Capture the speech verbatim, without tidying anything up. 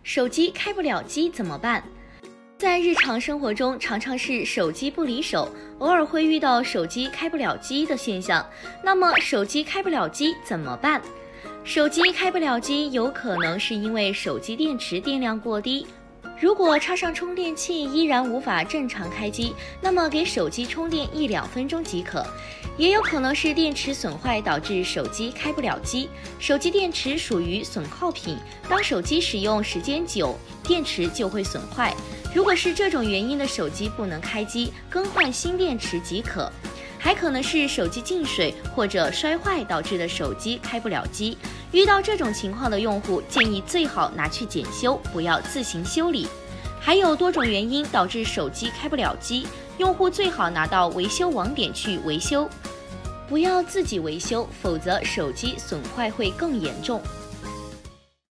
手机开不了机怎么办？在日常生活中，常常是手机不离手，偶尔会遇到手机开不了机的现象。那么，手机开不了机怎么办？手机开不了机有可能是因为手机电池电量过低。如果插上充电器依然无法正常开机，那么给手机充电一两分钟即可。也有可能是电池损坏导致手机开不了机。手机电池属于损耗品，当手机使用时间久，电池就会损坏。如果是这种原因的手机不能开机，更换新电池即可。还可能是手机进水或者摔坏导致的手机开不了机。遇到这种情况的用户，建议最好拿去检修，不要自行修理。还有多种原因导致手机开不了机，用户最好拿到维修网点去维修，不要自己维修，否则手机损坏会更严重。